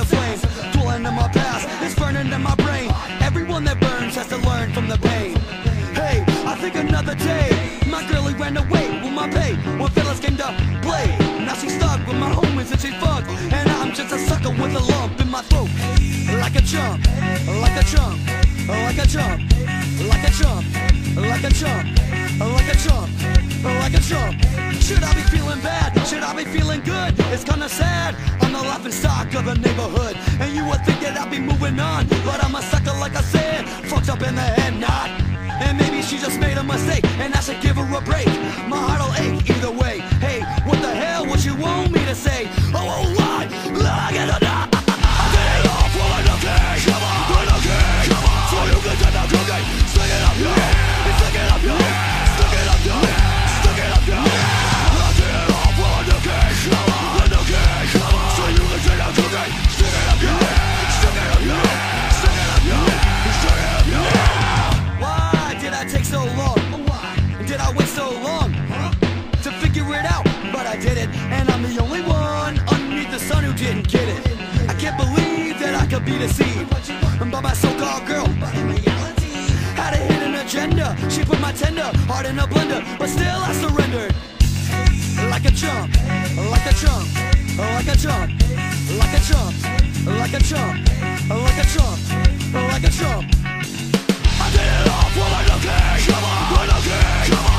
a flame. Dwelling in my past, it's burning in my brain. Everyone that burns has to learn from the pain. Hey, I think another day my girlie ran away with my pay. When fellas came to play, now she's stuck with my homies and she fucked. And I'm just a sucker with a lump in my throat. Like a chump, like a chump, like a chump, like a chump, like a chump, like a chump, like a chump. Should I be feeling bad? Should I be feeling good? It's kinda sad. I'm the laughing stock of the neighborhood, and you would think that I'd be moving on, but I'm a sucker like I said, fucked up in the head, not. And maybe she just made a mistake, and I should give her a break. My heart'll ache either way. Hey, what the hell would you want me to say? Oh, lie, get it up. I get it off while I'm looking. Come on, I'm looking. Come on, so you can turn out cooking. Stick it up, yeah. Stick it up, yeah. Stick it up, yeah. Stick it up, yeah. I get it off while I'm looking. Come on, I'm looking. Come on, so you can turn out cooking. Stick it up, yeah. Stick it up, yeah. Stick it up, yeah. Stick it up, yeah. Why did I take so long? Did I wait so long to figure it out? But I did it, and I'm the only one underneath the sun who didn't get it. I can't believe that I could be deceived by my so-called girl. Had a hidden agenda. She put my tender heart in a blender, but still I surrendered. Like a chump, like a chump, like a chump, like a chump, like a chump, like a chump, like a chump. I did it all for my looking. Come on, looking. Come on.